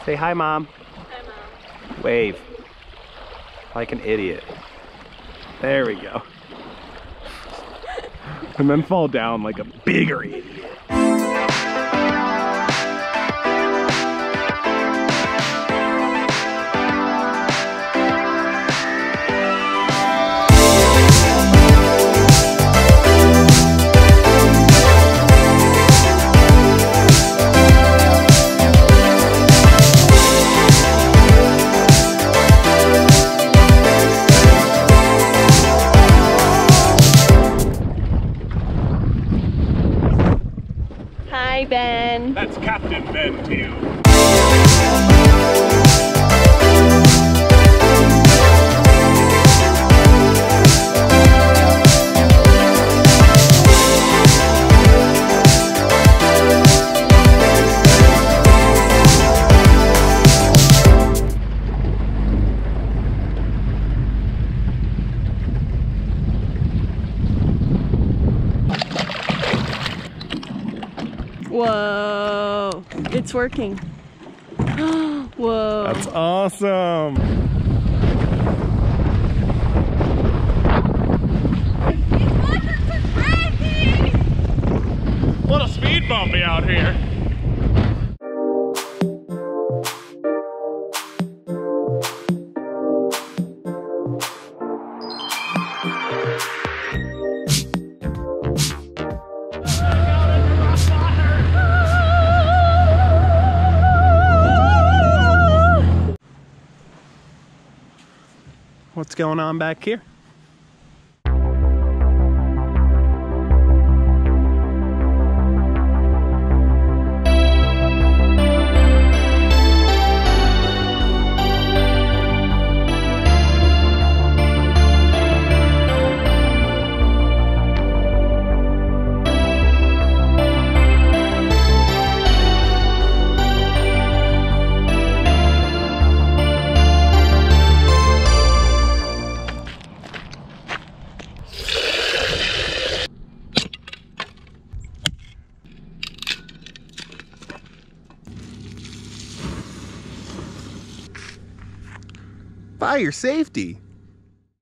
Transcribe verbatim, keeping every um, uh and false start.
Say hi, Mom. Hi, Mom. Wave. Like an idiot. There we go. And then fall down like a bigger idiot. Hi, Ben. That's Captain Ben to you. Whoa, it's working. Whoa. That's awesome. What a speed bumpy out here. What's going on back here? Fire safety.